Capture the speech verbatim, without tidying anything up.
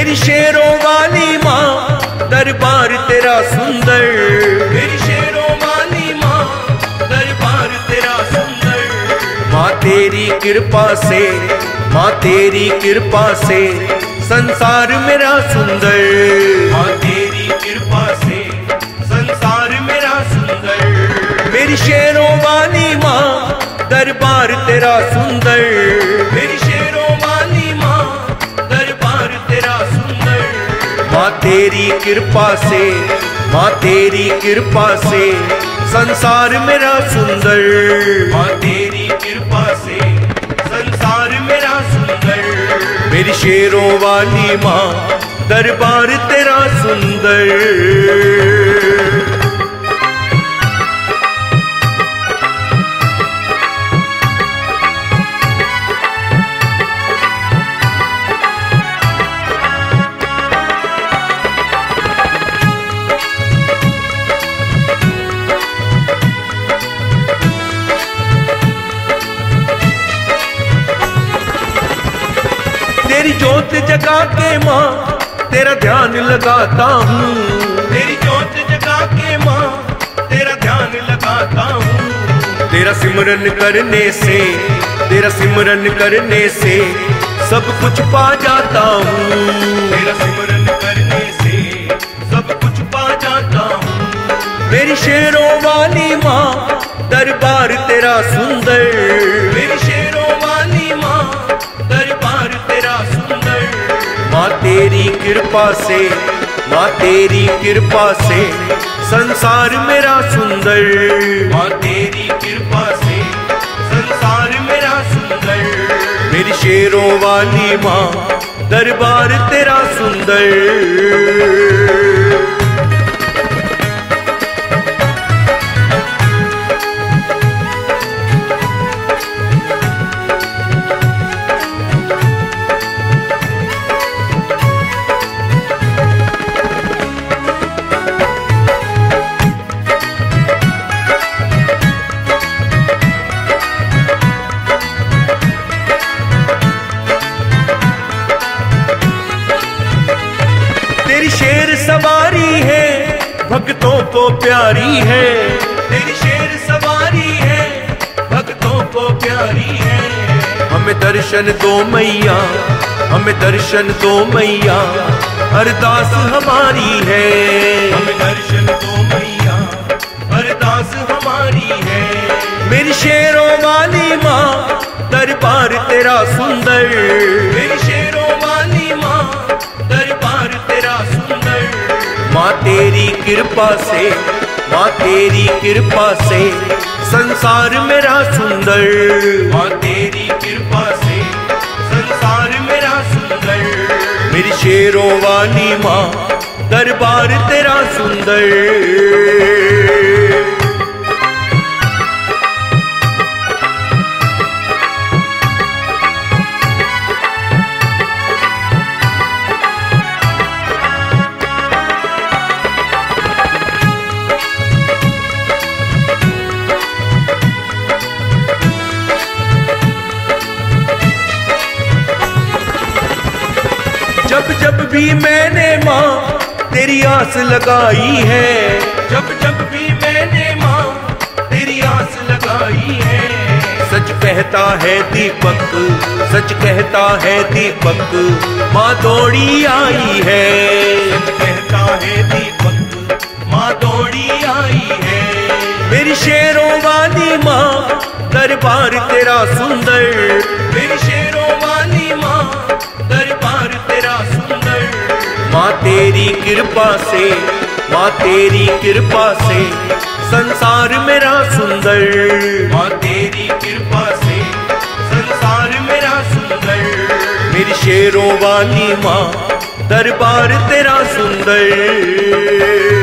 मेरी शेरों वाली माँ दरबार तेरा सुंदर, मेरी शेरों वाली माँ दरबार तेरा सुंदर। माँ तेरी कृपा से, माँ तेरी कृपा से संसार मेरा सुंदर, माँ तेरी कृपा से संसार मेरा सुंदर। मेरी शेरों वाली माँ दरबार तेरा सुंदर, मेरी शेरों वाली माँ दरबार तेरा सुंदर। माँ तेरी कृपा से, माँ तेरी कृपा से संसार मेरा सुंदर, माँ तेरी कृपा से संसार मेरा सुंदर। मेरी शेरों वाली माँ दरबार तेरा सुंदर। तेरी जोत जगा के माँ तेरा ध्यान लगाता हूँ, तेरी जोत जगा के माँ तेरा ध्यान लगाता हूँ। तेरा सिमरन करने से, तेरा सिमरन करने से सब कुछ पा जाता हूँ, तेरा सिमरन करने से सब कुछ पा जाता हूँ। मेरी शेरों वाली माँ दरबार तेरा सुंदर, मेरी शेरों वाली माँ दरबार तेरा सुंदर। माँ तेरी कृपा से, माँ तेरी कृपा से संसार मेरा सुंदर, माँ तेरी कृपा से संसार मेरा सुंदर। मेरी शेरों वाली माँ दरबार तेरा सुंदर। तेरी शेर सवारी है भक्तों को प्यारी है, तेरी शेर सवारी है भक्तों को प्यारी है। हमें दर्शन दो मैया, हमें दर्शन दो मैया अरदास हमारी है, हमें दर्शन दो मैया अरदास हमारी है। मेरी शेरों वाली माँ दरबार तेरा सुंदर, मेरी शेरों वाली माँ दरबार तेरा सुंदर। माँ तेरी कृपा से, माँ तेरी कृपा से संसार मेरा सुंदर, माँ तेरी कृपा से संसार मेरा सुंदर। मेरी शेरों वाली माँ दरबार तेरा सुंदर। जब जब भी मैंने माँ तेरी आस लगाई है, जब जब भी मैंने माँ तेरी आस लगाई है। सच कहता है दीपक, सच कहता है दीपक माँ दौड़ी आई है, सच कहता है दीपक माँ दौड़ी आई है। मेरी शेरों वाली माँ दरबार तेरा सुंदर, मेरी शेरों वाली माँ दरबार तेरा सुंदर। माँ तेरी कृपा से, माँ तेरी कृपा से संसार मेरा सुंदर, माँ तेरी कृपा से संसार मेरा सुंदर। मेरी शेरों वाली माँ दरबार तेरा सुंदर।